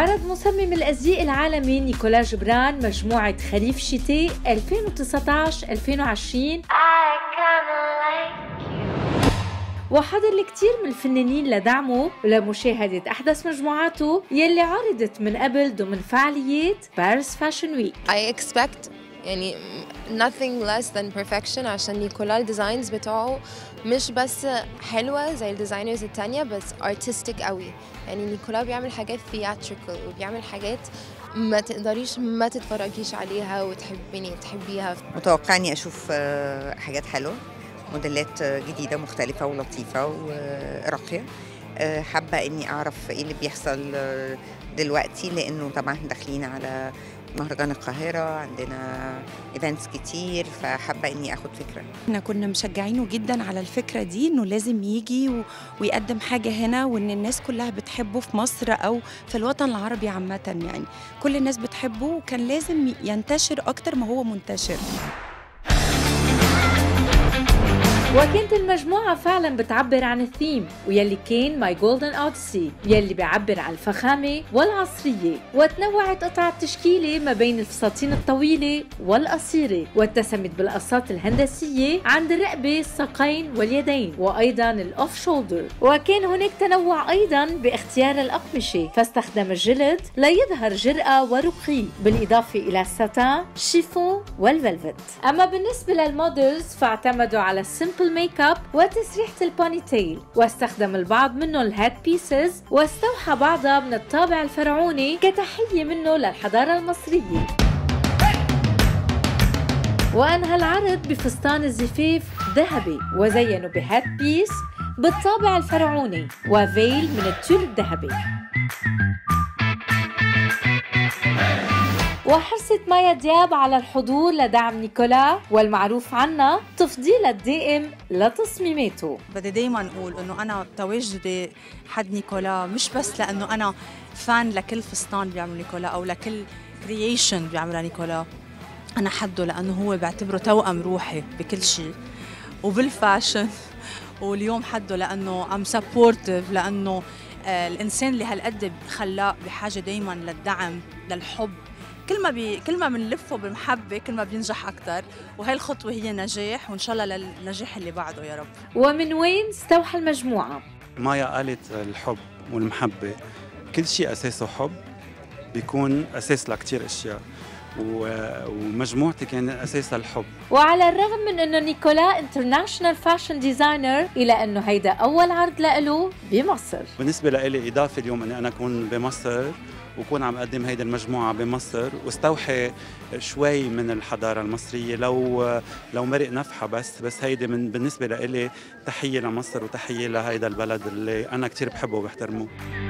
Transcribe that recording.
عرض مصمم الأزياء العالمي نيكولا جبران مجموعة خريف شتاء 2019-2020 وحضر الكثير من الفنانين لدعمه ولمشاهدة أحدث مجموعاته يلي عرضت من قبل ضمن فعاليات باريس فاشن ويك. I expect يعني nothing less than perfection عشان نيكولا الديزاينز بتاعه مش بس حلوة زي الديزاينرز التانية بس artistic قوي. يعني نيكولا بيعمل حاجات theatrical وبيعمل حاجات ما تقدريش ما تتفرجيش عليها تحبيها. متوقع اني اشوف حاجات حلوة، موديلات جديدة مختلفة ولطيفة وراقية. حابة اني اعرف ايه اللي بيحصل دلوقتي لانه طبعا داخلين على مهرجان القاهرة، عندنا ايفنتس كتير، فحابة اني اخد فكرة. احنا كنا مشجعينه جدا على الفكرة دي انه لازم يجي ويقدم حاجة هنا، وان الناس كلها بتحبه في مصر او في الوطن العربي عامة. يعني كل الناس بتحبه وكان لازم ينتشر اكتر ما هو منتشر. وكانت المجموعة فعلا بتعبر عن الثيم ويلي كان ماي جولدن اوديسي يلي بيعبر عن الفخامة والعصرية، وتنوعت قطع التشكيلة ما بين الفساتين الطويلة والقصيرة، واتسمت بالقصات الهندسية عند الرقبة، الساقين واليدين، وأيضا الأوف شولدر. وكان هناك تنوع أيضا باختيار الأقمشة، فاستخدم الجلد ليظهر جرأة ورقي بالإضافة إلى الساتان، الشيفون والفلفت. أما بالنسبة للمودلز فاعتمدوا على السيمبل ميك اب وتسريحة البوني تيل، واستخدم البعض منه الهات بيسز، واستوحى بعضها من الطابع الفرعوني كتحية منه للحضارة المصرية. وأنهى العرض بفستان الزفاف ذهبي وزينه بهات بيس بالطابع الفرعوني وفيل من التول الذهبي. وحرصت مايا دياب على الحضور لدعم نيكولا، والمعروف عنها تفضيلها الدائم لتصميماته. بدي دايما اقول انه انا تواجدي حد نيكولا مش بس لانه انا فان لكل فستان بيعمل نيكولا او لكل كرييشن بيعملها نيكولا، انا حده لانه هو بعتبره توأم روحي بكل شيء وبالفاشن. واليوم حده لانه ام سبورتيف، لانه الانسان اللي هالقد خلاق بحاجه دايما للدعم للحب. كل ما بنلفه بمحبة كل ما بينجح أكتر، وهي الخطوة هي نجاح، وإن شاء الله للنجاح اللي بعده يا رب. ومن وين استوحى المجموعة؟ مايا قالت الحب والمحبة كل شيء أساسه حب بيكون أساس لكتير أشياء، ومجموعتي كان أساسها الحب. وعلى الرغم من أنه نيكولا انترناشنال فاشن ديزاينر إلا أنه هيدا أول عرض له بمصر. بالنسبة لي إضافة اليوم أني أنا أكون بمصر وكون عم أقدم هيدي المجموعة بمصر واستوحي شوي من الحضارة المصرية، لو مرق نفحة بس هيدي بالنسبة لي تحية لمصر وتحية لهيدا البلد اللي أنا كتير بحبه وبحترمه.